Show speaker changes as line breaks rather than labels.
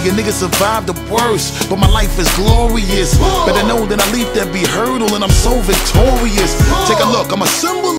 a nigga survived the worst, but my life is glorious. Better know that I leave that be hurdle and I'm so victorious. Take a look, I'm a symbol